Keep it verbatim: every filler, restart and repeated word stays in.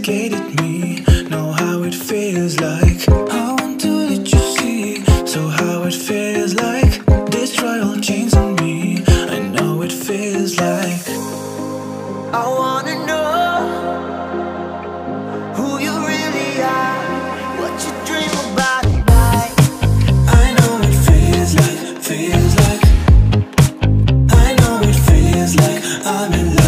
sophisticated me know how it feels like. I want to let you see, so how it feels like. Destroy all chains on me, I know it feels like. I wanna know who you really are, what you dream about at night. I know it feels like, feels like. I know it feels like I'm in love.